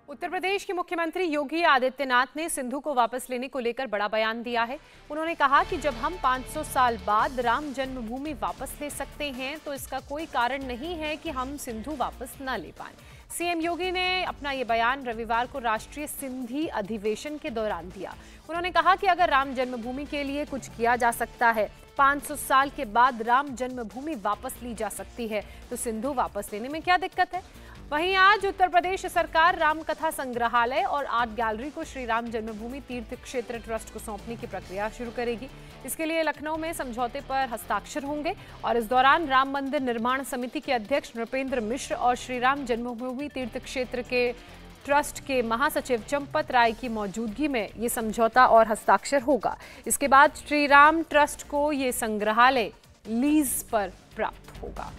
उत्तर प्रदेश के मुख्यमंत्री योगी आदित्यनाथ ने सिंधु को वापस लेने को लेकर बड़ा बयान दिया है। उन्होंने कहा कि जब हम 500 साल बाद राम जन्मभूमि वापस ले सकते हैं तो इसका कोई कारण नहीं है कि हम सिंधु वापस न ले पाएं। सीएम योगी ने अपना ये बयान रविवार को राष्ट्रीय सिंधी अधिवेशन के दौरान दिया। उन्होंने कहा कि अगर राम जन्मभूमि के लिए कुछ किया जा सकता है, 500 साल के बाद राम जन्मभूमि वापस ली जा सकती है, तो सिंधु वापस लेने में क्या दिक्कत है। वहीं आज उत्तर प्रदेश सरकार राम कथा संग्रहालय और आर्ट गैलरी को श्री राम जन्मभूमि तीर्थ क्षेत्र ट्रस्ट को सौंपने की प्रक्रिया शुरू करेगी। इसके लिए लखनऊ में समझौते पर हस्ताक्षर होंगे और इस दौरान राम मंदिर निर्माण समिति के अध्यक्ष नृपेंद्र मिश्र और श्री राम जन्मभूमि तीर्थ क्षेत्र के ट्रस्ट के महासचिव चंपत राय की मौजूदगी में ये समझौता और हस्ताक्षर होगा। इसके बाद श्री राम ट्रस्ट को ये संग्रहालय लीज पर प्राप्त होगा।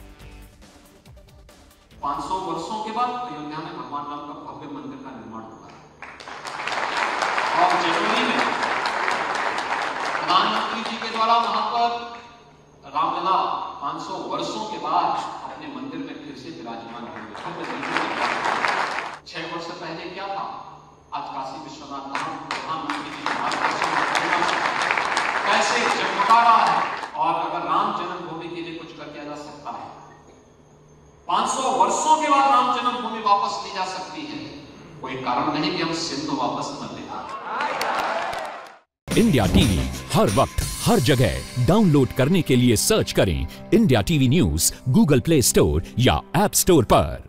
500 वर्षों के बाद अयोध्या में भगवान राम का भव्य मंदिर का निर्माण होगा और जनवरी में प्रधानमंत्री जी के द्वारा वहां पर रामलला 500 वर्षों के बाद अपने मंदिर में फिर से विराजमान होंगे। 6 वर्ष पहले क्या था, आज काशी विश्वनाथ धाम प्रधानमंत्री जी के मार्गदर्शन कैसे चमका रहा है और अगर राम जन्मभूमि के लिए कुछ कर दिया जा सकता है, 500 वर्षों के बाद राम जन्मभूमि वापस ली जा सकती है, कोई कारण नहीं कि हम सिंधु वापस न ले। इंडिया टीवी हर वक्त हर जगह डाउनलोड करने के लिए सर्च करें India TV news Google Play Store या ऐप स्टोर पर।